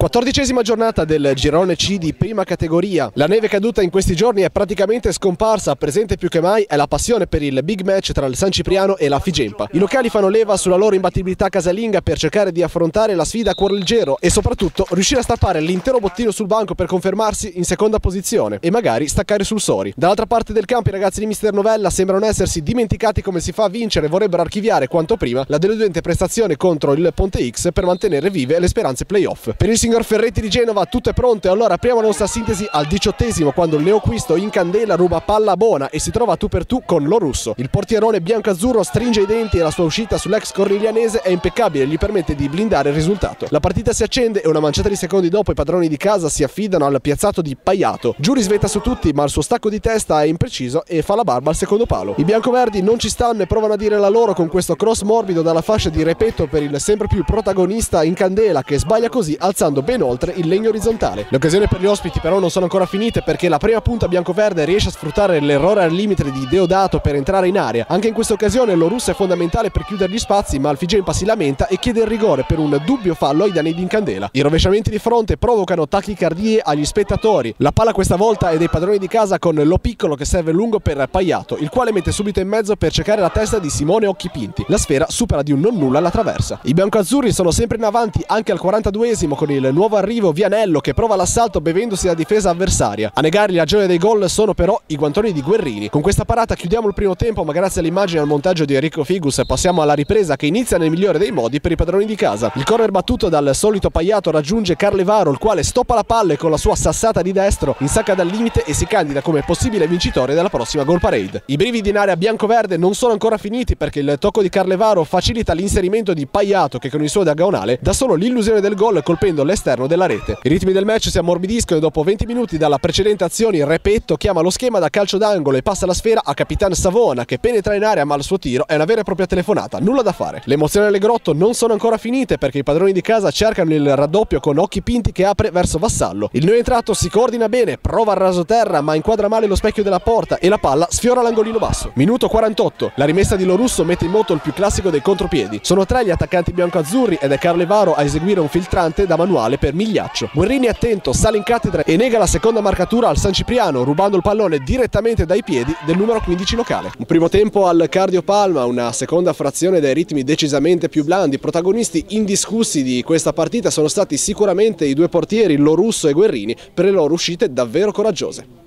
14ª giornata del girone C di prima categoria. La neve caduta in questi giorni è praticamente scomparsa, presente più che mai è la passione per il big match tra il San Cipriano e la Figempa. I locali fanno leva sulla loro imbattibilità casalinga per cercare di affrontare la sfida a cuor leggero e soprattutto riuscire a stappare l'intero bottino sul banco per confermarsi in seconda posizione e magari staccare sul Sori. Dall'altra parte del campo i ragazzi di Mister Novella sembrano essersi dimenticati come si fa a vincere e vorrebbero archiviare quanto prima la deludente prestazione contro il Ponte X per mantenere vive le speranze playoff. Per il signor Ferretti di Genova tutto è pronto e allora apriamo la nostra sintesi al 18esimo quando il neoacquisto in candela ruba palla a Bona e si trova tu per tu con Lo Russo. Il portierone bianco-azzurro stringe i denti e la sua uscita sull'ex cornilianese è impeccabile e gli permette di blindare il risultato. La partita si accende e una manciata di secondi dopo i padroni di casa si affidano al piazzato di Paiato. Giuri svetta su tutti ma il suo stacco di testa è impreciso e fa la barba al secondo palo. I biancoverdi non ci stanno e provano a dire la loro con questo cross morbido dalla fascia di Repetto per il sempre più protagonista in candela che sbaglia così alzando ben oltre il legno orizzontale. Le occasioni per gli ospiti però non sono ancora finite perché la prima punta biancoverde riesce a sfruttare l'errore al limite di Deodato per entrare in area. Anche in questa occasione Lo Russo è fondamentale per chiudere gli spazi ma il Figempa si lamenta e chiede il rigore per un dubbio fallo ai danni di Incandela. I rovesciamenti di fronte provocano tachicardie agli spettatori. La palla questa volta è dei padroni di casa con Lo Piccolo che serve lungo per Paiato, il quale mette subito in mezzo per cercare la testa di Simone Occhipinti. La sfera supera di un non nulla la traversa. I biancoazzurri sono sempre in avanti anche al 42esimo con il nuovo arrivo Vianello che prova l'assalto bevendosi la difesa avversaria. A negargli la gioia dei gol sono però i guantoni di Guerrini. Con questa parata chiudiamo il primo tempo ma grazie all'immagine e al montaggio di Enrico Figus passiamo alla ripresa che inizia nel migliore dei modi per i padroni di casa. Il corner battuto dal solito Paiato raggiunge Carlevaro il quale stoppa la palla e con la sua sassata di destro insacca dal limite e si candida come possibile vincitore della prossima goal parade. I brividi in area bianco-verde non sono ancora finiti perché il tocco di Carlevaro facilita l'inserimento di Paiato che con il suo diagonale dà solo l'illusione del gol colpendo l'esterno della rete. I ritmi del match si ammorbidiscono e dopo 20 minuti dalla precedente azione Repetto chiama lo schema da calcio d'angolo e passa la sfera a Capitan Savona che penetra in area ma il suo tiro è una vera e propria telefonata, nulla da fare. Le emozioni alle Grotto non sono ancora finite perché i padroni di casa cercano il raddoppio con Occhipinti che apre verso Vassallo. Il neoentrato si coordina bene, prova al rasoterra ma inquadra male lo specchio della porta e la palla sfiora l'angolino basso. Minuto 48, la rimessa di Lo Russo mette in moto il più classico dei contropiedi. Sono tre gli attaccanti bianco-azzurri ed è Carlevaro a eseguire un filtrante da manuale per Migliaccio. Guerrini è attento, sale in cattedra e nega la seconda marcatura al San Cipriano rubando il pallone direttamente dai piedi del numero 15 locale. Un primo tempo al Cardio Palma, una seconda frazione dai ritmi decisamente più blandi. Protagonisti indiscussi di questa partita sono stati sicuramente i due portieri Lo Russo e Guerrini per le loro uscite davvero coraggiose.